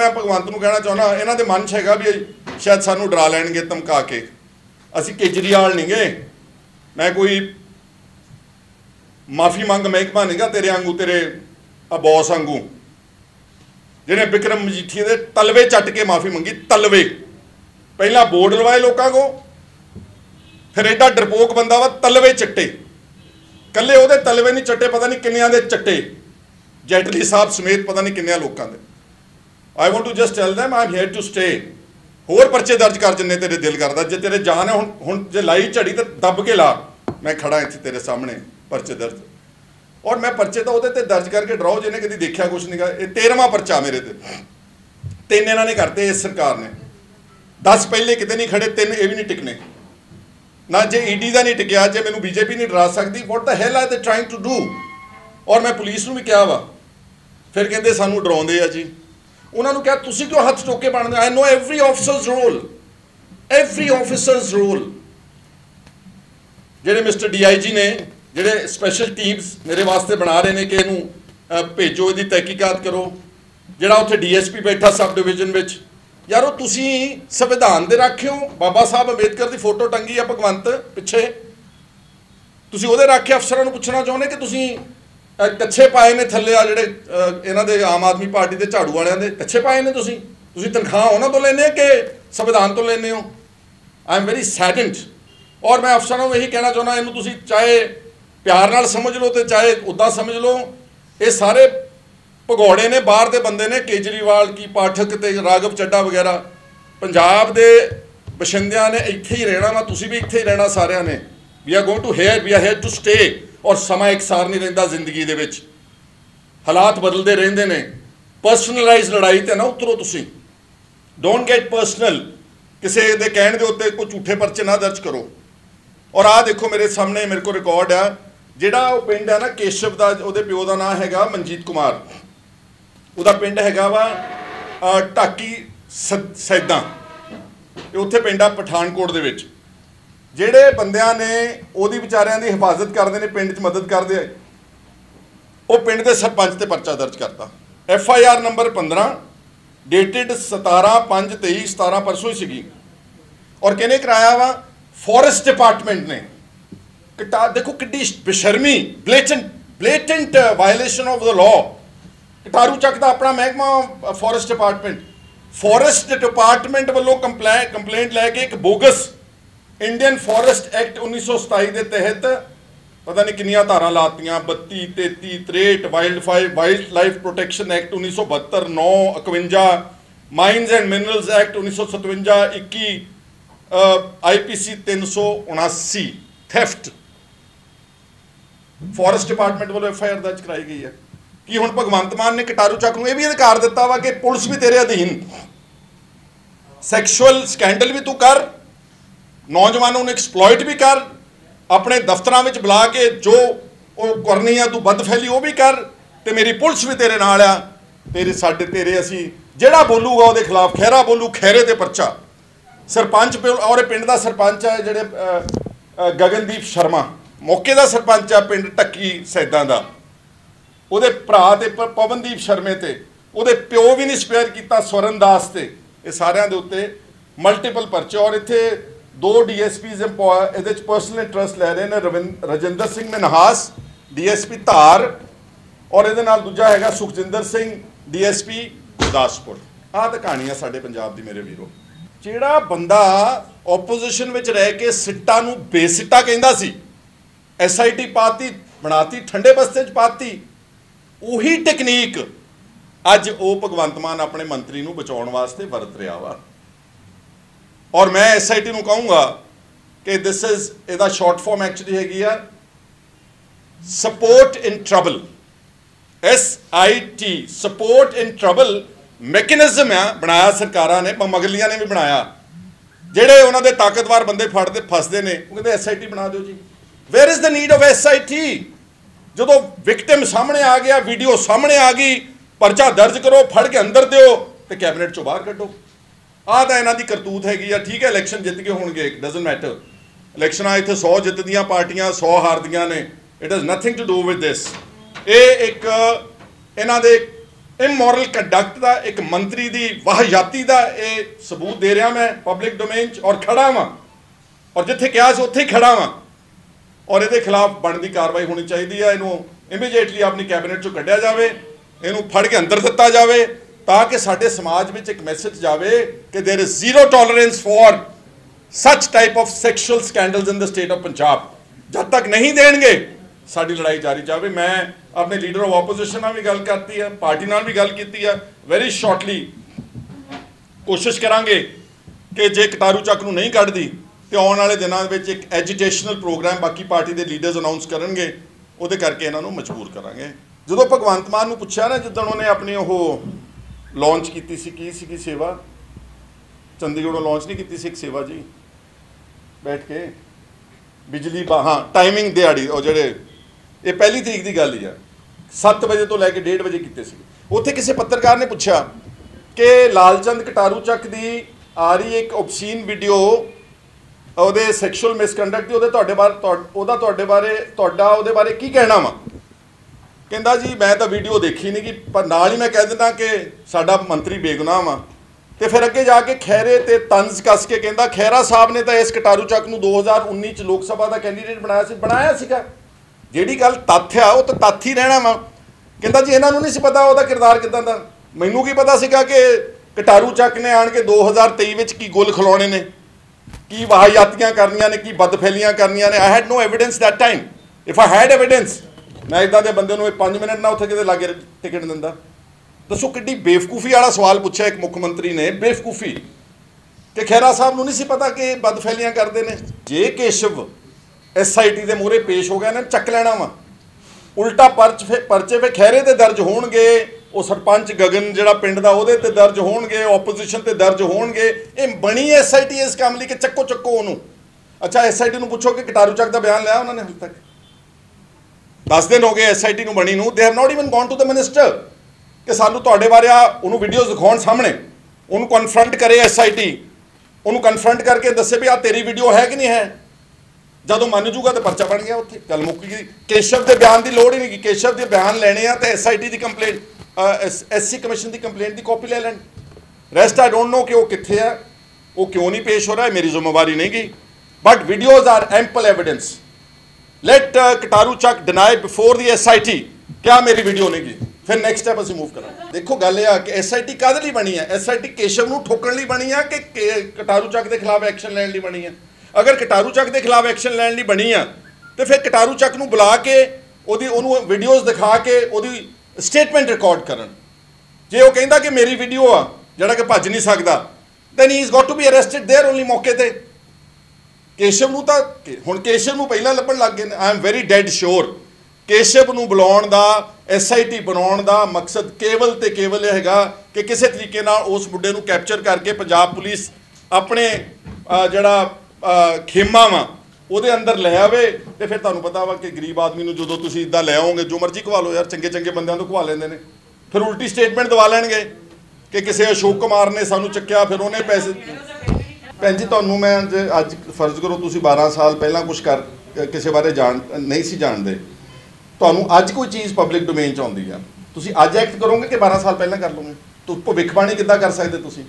मैं भगवंत नूं कहना चाहुंदा इन्हां दे मन 'च हैगा भी शायद सानूं डरा लैणगे धमका के। असीं केजरीवाल नहीं गए, मैं कोई माफ़ी मंग महकमा नहीं गा तेरे आंगू, तेरे बॉस आंगू जिन्हें बिक्रम मजीठिया के तलवे चट के माफ़ी मंगी। तलवे पहला बोर्ड लवाए लोगों को, फिर एडा डरपोक बंदा वा तलवे चट्टे, कल्ले वो तलवे नहीं चट्टे, पता नहीं किन्नियां दे चट्टे, जेटली साहब समेत पता नहीं किन्नियां लोगों दे। I want to just tell them I am here to stay. होर परचे दर्ज कर जिन्ने तेरे दिल करदा, जे तेरे जान है हुण जे लाई झड़ी तो दब के ला, मैं खड़ा इत्थे तेरे सामने परचे दर्ज। और मैं परचे तो वो दर्ज करके डराओ जिन्हें कभी देखा कुछ नहीं गा। 13वां परचा मेरे ते, 3 इन्होंने करते इस सरकार ने, 10 पहले कितने नहीं खड़े, 3 ये भी नहीं टिकने ना। जे ईडी का नहीं टिकया, जे मैनू बीजेपी नहीं डरा सकती, what the hell are they trying to do. और मैं पुलिस नूं भी कहा वा, फिर कहते सानू डराउंदे आ जी। उन्होंने कहा तुसीं क्यों हथ चुक के बनदे? I know every officer's role, every officer's role. जिहड़े मिस्टर DIG ने ਜਿਹੜੇ स्पैशल टीम्स मेरे वास्ते बना रहे हैं कि इनू भेजो, इसकी तहकीकात करो। ਜਿਹੜਾ ਉੱਥੇ DSP बैठा सब डिवीजन ਵਿੱਚ, यारो तुसी संविधान दे रखे हो, बाबा साहब अंबेडकर की फोटो टंगी है भगवंत पिछे, तुसी ਉਹਦੇ रखे अफसरां नूं पुछना चाहुंदे कि तुसी ਕੱਛੇ पाए ने थल्ले आ ਜਿਹੜੇ ਇਹਨਾਂ ਦੇ आम आदमी पार्टी के झाड़ू वालियां दे ਕੱਛੇ पाए ने, तुसी तनख्वाह उन्हां तो लेने कि संविधान तो लेने हो? I am very saddened. और मैं अफसरां नूं यही कहना चाहुंदा, इनू तुसी चाहे प्यार नाल समझ लो तो चाहे उदा समझ लो, ये सारे भगौड़े ने, बाहर के बंदे ने। केजरीवाल की पाठक ते राघव चड्डा वगैरह पंजाब के बशिंदियां ने इत्थे ही रहना वा, तुसी भी इत्थे ही रहना सारियां ने। We are going to here, we are here to stay. और समा एक सार नहीं रहिंदा जिंदगी दे विच, हालात बदलते रहिंदे ने। पर्सनलाइज लड़ाई ते ना उतरो, तुसी डोंट गेट पर्सनल, किसी दे कहण दे उत्ते कोई झूठे परचे ना दर्ज करो। और आ देखो मेरे सामने, मेरे को रिकॉर्ड है, जिहड़ा वो पिंड है ना केशव का, वो प्यो का नाम है मनजीत कुमार, ਉਹਦਾ पिंड हैगा वा ਢਾਕੀ सैदा, उत्थे पिंड आ पठानकोट दे विच। ਜਿਹੜੇ ਬੰਦਿਆਂ ਨੇ ਉਹਦੀ ਵਿਚਾਰਿਆਂ ਦੀ ਹਿਫਾਜ਼ਤ ਕਰਦੇ ਨੇ, ਪਿੰਡ 'ਚ ਮਦਦ ਕਰਦੇ ਆ, ਉਹ ਪਿੰਡ ਦੇ ਸਰਪੰਚ ਤੇ ਪਰਚਾ ਦਰਜ ਕਰਤਾ। FIR ਨੰਬਰ 15 ਡੇਟਡ 17/5/23, 17 परसों ही सीगी। और किहने कराया वा? फॉरेस्ट डिपार्टमेंट ने। देखो किड्डी बेशर्मी, blatant violation of the law. Kataru Chak दा अपना महकमा फॉरेस्ट डिपार्टमेंट वालों कंप्लेंट लैके एक बोगस इंडियन फॉरेस्ट एक्ट 1927 के तहत पता नहीं किनिया धारा लातियां, 32, 33, 63, wild life protection act 1972, 9, 51, mines and minerals act 1957, 21, IPC 379 theft. Forest department वालों FIR दर्ज कराई गई है कि हुण भगवंत मान ने कटारू चक नूं यह भी अधिकार दिता वा कि पुलिस भी तेरे अधीन, सैक्शुअल स्कैंडल भी तू कर, नौजवानों ने एक्सप्लॉइट भी कर, अपने दफ्तरां विच बुला के जो करनी आ तू बद फैली वो भी कर, तो मेरी पुलिस भी तेरे नाल आ। तेरे असी जिहड़ा बोलूगा वो खिलाफ खैरा बोलू, खैरे ते परचा। सरपंच और पिंड का सरपंच है जिहड़े गगनदीप शर्मा, मौके का सरपंच है पिंड ढक्की सैदा का, ਉਹਦੇ ਭਰਾ ਤੇ ਪਵਨਦੀਪ ਸ਼ਰਮੇ ਤੇ, ਉਹਦੇ ਪਿਓ ਵੀ ਨਹੀਂ ਸਪੇਅਰ ਕੀਤਾ ਸਵਰਨ ਦਾਸ ਤੇ। ਇਹ ਸਾਰਿਆਂ ਦੇ ਉੱਤੇ ਮਲਟੀਪਲ ਪਰਚੇ। ਔਰ ਇੱਥੇ 2 DSPs ਇਹਦੇ 'ਚ ਪਰਸਨਲ ਇੰਟਰਸਟ ਲੈ ਰਹੇ ਨੇ, ਰਜਿੰਦਰ ਸਿੰਘ ਮਨਹਾਸ DSP ਧਾਰ, ਔਰ ਇਹਦੇ ਨਾਲ ਦੂਜਾ ਹੈਗਾ ਸੁਖਜਿੰਦਰ ਸਿੰਘ DSP ਗੁਰਦਾਸਪੁਰ। ਆਹ ਤਾਂ ਕਹਾਣੀ ਆ ਸਾਡੇ ਪੰਜਾਬ ਦੀ ਮੇਰੇ ਵੀਰੋ। ਜਿਹੜਾ ਬੰਦਾ ਓਪੋਜੀਸ਼ਨ ਵਿੱਚ ਰਹਿ ਕੇ ਸਿੱਟਾ ਨੂੰ ਬੇਸਿੱਟਾ ਕਹਿੰਦਾ ਸੀ, SIT ਪਾਤੀ, ਬਣਾਤੀ, ਠੰਡੇ ਬਸਤੇ 'ਚ ਪਾਤੀ, ਉਹੀ ਟੈਕਨੀਕ ਅੱਜ ਉਹ ਭਗਵੰਤ ਮਾਨ ਆਪਣੇ ਮੰਤਰੀ ਨੂੰ ਬਚਾਉਣ ਵਾਸਤੇ ਵਰਤ ਰਿਹਾ ਵਾ। ਔਰ ਮੈਂ SIT ਨੂੰ ਕਹੂੰਗਾ ਕਿ ਦਿਸ ਇਜ਼, ਇਹਦਾ ਸ਼ਾਰਟ ਫਾਰਮ ਐਕਚੁਅਲੀ ਹੈਗੀ ਆ support in trouble, SIT, support in trouble mechanism ਆ ਬਣਾਇਆ ਸਰਕਾਰਾਂ ਨੇ, ਮਗਲੀਆਂ ਨੇ ਵੀ ਬਣਾਇਆ। ਜਿਹੜੇ ਉਹਨਾਂ ਦੇ ਤਾਕਤਵਰ ਬੰਦੇ ਫੜਦੇ ਫਸਦੇ ਨੇ, ਉਹ ਕਹਿੰਦੇ SIT ਬਣਾ ਦਿਓ ਜੀ। Where is the need of SIT? ਜਦੋਂ ਵਿਕਟਿਮ ਸਾਹਮਣੇ ਆ ਗਿਆ, ਵੀਡੀਓ ਸਾਹਮਣੇ ਆ ਗਈ, ਪਰਚਾ ਦਰਜ ਕਰੋ, ਫੜ ਕੇ ਅੰਦਰ ਦਿਓ ਤੇ ਕੈਬਨਿਟ ਚੋਂ ਬਾਹਰ ਕੱਢੋ। ਆਹ ਤਾਂ ਇਹਨਾਂ ਦੀ ਕਰਤੂਤ ਹੈਗੀ ਆ। ਠੀਕ ਹੈ, ਇਲੈਕਸ਼ਨ ਜਿੱਤ ਕੇ ਹੋਣਗੇ, ਡਜ਼ਨਟ ਮੈਟਰ। ਇਲੈਕਸ਼ਨਾਂ ਇੱਥੇ 100 ਜਿੱਤਦੀਆਂ ਪਾਰਟੀਆਂ, 100 ਹਾਰਦੀਆਂ ਨੇ। It has nothing to do with this. ਇਹ ਇੱਕ ਇਹਨਾਂ ਦੇ ਇਮੋਰਲ ਕੰਡਕਟ ਦਾ, ਇੱਕ ਮੰਤਰੀ ਦੀ ਵਾਹਿਯਾਤੀ ਦਾ ਇਹ ਸਬੂਤ ਦੇ ਰਿਹਾ ਮੈਂ ਪਬਲਿਕ ਡੋਮੇਨ 'ਚ, ਔਰ ਖੜਾ ਵਾਂ, ਔਰ ਜਿੱਥੇ ਕਿਹਾ ਸੀ ਉੱਥੇ ਹੀ ਖੜਾ ਵਾਂ, ਔਰ ਇਹਦੇ ਖਿਲਾਫ ਬਣਦੀ ਕਾਰਵਾਈ ਹੋਣੀ ਚਾਹੀਦੀ ਹੈ। ਇਹਨੂੰ ਇਮੀਡੀਏਟਲੀ ਆਪਣੀ ਕੈਬਨਿਟ 'ਚੋਂ ਕੱਢਿਆ ਜਾਵੇ, ਇਹਨੂੰ ਫੜ ਕੇ ਅੰਦਰ ਦਿੱਤਾ ਜਾਵੇ, ਤਾਂ ਕਿ ਸਾਡੇ ਸਮਾਜ ਵਿੱਚ ਇੱਕ ਮੈਸੇਜ ਜਾਵੇ ਕਿ there is zero tolerance for such type of sexual scandals in the state of Punjab. ਜਦ ਤੱਕ ਨਹੀਂ ਦੇਣਗੇ ਸਾਡੀ ਲੜਾਈ ਜਾਰੀ ਜਾਵੇ। ਮੈਂ ਆਪਣੇ ਲੀਡਰ ਆਫ ਆਪੋਜੀਸ਼ਨ ਨਾਲ ਵੀ ਗੱਲ ਕਰਤੀ ਹੈ, ਪਾਰਟੀ ਨਾਲ ਵੀ ਗੱਲ ਕੀਤੀ ਹੈ। ਵੈਰੀ ਸ਼ਾਰਟਲੀ ਕੋਸ਼ਿਸ਼ ਕਰਾਂਗੇ ਕਿ ਜੇ ਕਟਾਰੂ ਚੱਕ ਨੂੰ ਨਹੀਂ ਕੱਢਦੀ ਤੇ ਆਉਣ ਵਾਲੇ ਦਿਨਾਂ ਵਿੱਚ ਇੱਕ ਐਜੀਟੇਸ਼ਨਲ ਪ੍ਰੋਗਰਾਮ ਬਾਕੀ ਪਾਰਟੀ ਦੇ ਲੀਡਰਸ ਅਨਾਉਂਸ ਕਰਨਗੇ, ਉਹਦੇ ਕਰਕੇ ਇਹਨਾਂ ਨੂੰ ਮਜਬੂਰ ਕਰਾਂਗੇ। ਜਦੋਂ ਭਗਵੰਤ ਮਾਨ ਨੂੰ ਪੁੱਛਿਆ ਨਾ, ਜਿੱਦਣ ਉਹਨੇ ਆਪਣੀ ਉਹ ਲਾਂਚ ਕੀਤੀ ਸੀ, ਕੀ ਸੀ ਸੇਵਾ, ਚੰਡੀਗੜ੍ਹੋਂ ਲਾਂਚ ਨਹੀਂ ਕੀਤੀ ਸੀ ਇੱਕ ਸੇਵਾ ਜੀ, ਬੈਠ ਕੇ ਬਿਜਲੀ ਹਾਂ ਟਾਈਮਿੰਗ ਦਿਹਾੜੀ, ਉਹ ਜਿਹੜੇ ਇਹ 1 ਤਰੀਕ ਦੀ ਗੱਲ ਹੀ ਆ, 7 ਵਜੇ ਤੋਂ ਲੈ ਕੇ 1:30 ਵਜੇ ਕੀਤੇ ਸੀ। ਉੱਥੇ ਕਿਸੇ ਪੱਤਰਕਾਰ ਨੇ ਪੁੱਛਿਆ ਕਿ ਲਾਲਚੰਦ ਕਟਾਰੂ ਚੱਕ ਦੀ ਆ ਰਹੀ ਇੱਕ ਓਬਸੀਨ ਵੀਡੀਓ ਉਹਦੇ ਸੈਕਸ਼ੂਅਲ ਮਿਸਕੰਡਕਟ ਦੀ, ਉਹਦੇ ਬਾਰੇ ਕੀ ਕਹਿਣਾ ਵਾ। ਕਹਿੰਦਾ ਜੀ ਮੈਂ ਤਾਂ ਵੀਡੀਓ ਦੇਖੀ ਨਹੀਂ, ਕਿ ਪਰ ਨਾਲ ਹੀ ਮੈਂ ਕਹਿ ਦਿੰਦਾ ਕਿ ਸਾਡਾ ਮੰਤਰੀ ਬੇਗੁਨਾਹ ਵਾ। ਤੇ ਫਿਰ ਅੱਗੇ ਜਾ ਕੇ ਖਹਿਰੇ ਤੇ ਤੰਜ਼ ਕੱਸ ਕੇ ਕਹਿੰਦਾ ਖਹਿਰਾ ਸਾਹਿਬ ਨੇ ਤਾਂ ਇਸ ਕਟਾਰੂ ਚੱਕ ਨੂੰ 2019 ਚ ਲੋਕ ਸਭਾ ਦਾ ਕੈਂਡੀਡੇਟ ਬਣਾਇਆ ਸੀਗਾ। ਜਿਹੜੀ ਗੱਲ ਤੱਥ ਆ ਉਹ ਤਾਂ ਤੱਥ ਹੀ ਰਹਿਣਾ ਵਾ। ਕਹਿੰਦਾ ਜੀ ਇਹਨਾਂ ਨੂੰ ਨਹੀਂ ਸੀ ਪਤਾ ਉਹਦਾ ਕਿਰਦਾਰ ਕਿੱਦਾਂ ਦਾ, ਮੈਨੂੰ ਕੀ ਪਤਾ ਸੀਗਾ ਕਿ ਕਟਾਰੂ ਚੱਕ ਨੇ ਆਣ ਕੇ 2023 ਵਿੱਚ ਕੀ ਗੁੱਲ ਖਿਲਾਉਣੇ ਨੇ, ਕੀ ਵਾਹਿਯਾਤੀਆਂ ਕਰਨੀਆਂ ਨੇ, ਕੀ ਬਦਫੈਲੀਆਂ ਕਰਨੀਆਂ ਨੇ। I had no evidence that time. If I had evidence ਮੈਂ ਇੱਦਾਂ ਦੇ ਬੰਦੇ ਨੂੰ 5 ਮਿੰਟ ਨਾ ਉੱਥੇ ਕਿਤੇ ਲਾਗੇ ਟਿਕਟ ਦਿੰਦਾ। ਦੱਸੋ ਕਿੱਡੀ ਬੇਵਕੂਫੀ ਵਾਲਾ ਸਵਾਲ ਪੁੱਛਿਆ ਇੱਕ ਮੁੱਖ ਮੰਤਰੀ ਨੇ, ਬੇਵਕੂਫੀ, ਕਿ ਖਹਿਰਾ ਸਾਹਿਬ ਨੂੰ ਨਹੀਂ ਸੀ ਪਤਾ ਕਿ ਬਦਫੈਲੀਆਂ ਕਰਦੇ ਨੇ। ਜੇ ਕੇਸ਼ਵ SIT ਦੇ ਮੂਹਰੇ ਪੇਸ਼ ਹੋ ਗਿਆ ਨਾ, ਚੱਕ ਲੈਣਾ ਵਾ ਉਲਟਾ ਪਰਚੇ ਫੇ ਖਹਿਰੇ ਤੇ ਦਰਜ ਹੋਣਗੇ, ਉਹ ਸਰਪੰਚ ਗਗਨ ਜਿਹੜਾ ਪਿੰਡ ਦਾ ਉਹਦੇ ਤੇ ਦਰਜ ਹੋਣਗੇ, ਆਪੋਜੀਸ਼ਨ ਤੇ ਦਰਜ ਹੋਣਗੇ। ਇਹ ਬਣੀ SIT ਇਸ ਕੰਮ ਲਈ ਕਿ ਚੱਕੋ ਉਹਨੂੰ। ਅੱਛਾ SIT ਨੂੰ ਪੁੱਛੋ ਕਿ ਕਟਾਰੂ ਚੱਕ ਦਾ ਬਿਆਨ ਲਿਆ ਉਹਨਾਂ ਨੇ ਹਾਲੇ ਤੱਕ? 10 ਦਿਨ ਹੋ ਗਏ SIT ਨੂੰ ਬਣੀ ਨੂੰ। They have not even gone to the minister ਕਿ ਸਾਨੂੰ ਤੁਹਾਡੇ ਬਾਰੇ ਉਹਨੂੰ ਵੀਡੀਓਜ਼ ਦਿਖਾਉਣ ਸਾਹਮਣੇ, ਉਹਨੂੰ ਕਨਫਰੰਟ ਕਰੇ SIT, ਉਹਨੂੰ ਕਨਫਰੰਟ ਕਰਕੇ ਦੱਸੇ ਵੀ ਆ ਤੇਰੀ ਵੀਡੀਓ ਹੈ ਕਿ ਨਹੀਂ ਹੈ। ਜਦੋਂ ਮੰਨ ਜੂਗਾ ਤਾਂ ਪਰਚਾ ਬਣ ਗਿਆ, ਉੱਥੇ ਗੱਲ ਮੁੱਕ ਗਈ। ਕੇਸ਼ਵ ਦੇ ਬਿਆਨ ਦੀ ਲੋੜ ਹੀ ਨਹੀਂ, ਕਿ ਕੇਸ਼ਵ ਦੇ ਬਿਆਨ ਲੈਣੇ ਆ ਤੇ SIT ਦੀ ਕੰਪਲੇਂਟ, SC ਕਮਿਸ਼ਨ ਦੀ ਕੰਪਲੇਂਟ ਦੀ ਕਾਪੀ ਲੈ ਲੈਣ। ਰੈਸਟ ਆਈ ਡੋਂਟ ਨੋ ਕਿ ਉਹ ਕਿੱਥੇ ਆ, ਉਹ ਕਿਉਂ ਨਹੀਂ ਪੇਸ਼ ਹੋ ਰਿਹਾ, ਮੇਰੀ ਜ਼ਿੰਮੇਵਾਰੀ ਨਹੀਂ ਗਈ। But videos are ample evidence. Let Kataru Chak deny before the SIT ਕਿਆ ਮੇਰੀ ਵੀਡੀਓ ਨਹੀਂ ਗਈ, ਫਿਰ ਨੈਕਸਟ ਸਟੈਪ ਅਸੀਂ ਮੂਵ ਕਰਾਂਗੇ। ਦੇਖੋ ਗੱਲ ਇਹ ਆ ਕਿ SIT ਕਾਹਦੇ ਲਈ ਬਣੀ ਹੈ? SIT ਕੇਸ਼ਵ ਨੂੰ ਠੋਕਣ ਲਈ ਬਣੀ ਆ ਕਿ ਕਟਾਰੂ ਚੱਕ ਦੇ ਖਿਲਾਫ ਐਕਸ਼ਨ ਲੈਣ ਲਈ ਬਣੀ ਆ? ਅਗਰ ਕਟਾਰੂ ਚੱਕ ਦੇ ਖਿਲਾਫ ਐਕਸ਼ਨ ਲੈਣ ਲਈ ਬਣੀ ਆ ਤੇ ਫਿਰ ਕਟਾਰੂ ਚੱਕ ਨੂੰ ਬੁਲਾ ਕੇ ਉਹਨੂੰ ਵੀਡੀਓਜ਼ ਦਿਖਾ ਕੇ ਉਹਦੀ ਸਟੇਟਮੈਂਟ ਰਿਕਾਰਡ ਕਰਨ। ਜੇ ਉਹ ਕਹਿੰਦਾ ਕਿ ਮੇਰੀ ਵੀਡੀਓ ਆ, ਜਿਹੜਾ ਕਿ ਭੱਜ ਨਹੀਂ ਸਕਦਾ, then he is got to be arrested there only ਮੌਕੇ ਤੇ। ਕੇਸ਼ਵ ਨੂੰ ਤਾਂ ਹੁਣ ਕੇਸ਼ਵ ਨੂੰ ਪਹਿਲਾਂ ਲੱਭਣ ਲੱਗ ਗਏ ਨੇ। I am very dead sure Keshav ਨੂੰ ਬੁਲਾਉਣ ਦਾ, SIT ਬਣਾਉਣ ਦਾ ਮਕਸਦ ਕੇਵਲ ਤੇ ਕੇਵਲ ਇਹ ਹੈਗਾ ਕਿ ਕਿਸੇ ਤਰੀਕੇ ਨਾਲ ਉਸ ਮੁੰਡੇ ਨੂੰ ਕੈਪਚਰ ਕਰਕੇ ਪੰਜਾਬ ਪੁਲਿਸ ਆਪਣੇ ਜਿਹੜਾ ਖੇਮਾ ਵਾ ਉਹਦੇ ਅੰਦਰ ਲੈ ਆਵੇ। ਤੇ ਫਿਰ ਤੁਹਾਨੂੰ ਪਤਾ ਵਾ ਕਿ ਗਰੀਬ ਆਦਮੀ ਨੂੰ ਜਦੋਂ ਤੁਸੀਂ ਇੱਦਾਂ ਲੈ ਆਓਗੇ, ਜੋ ਮਰਜ਼ੀ ਘਵਾ ਲਓ ਯਾਰ, ਚੰਗੇ ਬੰਦਿਆਂ ਤੋਂ ਘਵਾ ਲੈਂਦੇ ਨੇ, ਫਿਰ ਉਲਟੀ ਸਟੇਟਮੈਂਟ ਦਵਾ ਲੈਣਗੇ ਕਿ ਕਿਸੇ ਅਸ਼ੋਕ ਕੁਮਾਰ ਨੇ ਸਾਨੂੰ ਚੱਕਿਆ, ਫਿਰ ਉਹਨੇ ਪੈਸੇ। ਭੈਣ ਜੀ ਤੁਹਾਨੂੰ ਮੈਂ ਅੱਜ ਫਰਜ਼ ਕਰੋ ਤੁਸੀਂ 12 ਸਾਲ ਪਹਿਲਾਂ ਕੁਝ ਕਿਸੇ ਬਾਰੇ ਨਹੀਂ ਸੀ ਜਾਣਦੇ, ਤੁਹਾਨੂੰ ਅੱਜ ਕੋਈ ਚੀਜ਼ ਪਬਲਿਕ ਡੋਮੇਨ 'ਚ ਆਉਂਦੀ ਆ, ਤੁਸੀਂ ਅੱਜ ਐਕਟ ਕਰੋਗੇ ਕਿ 12 ਸਾਲ ਪਹਿਲਾਂ ਕਰ ਲਓਗੇ? ਭਵਿੱਖਬਾਣੀ ਕਿੱਦਾਂ ਕਰ ਸਕਦੇ ਤੁਸੀਂ?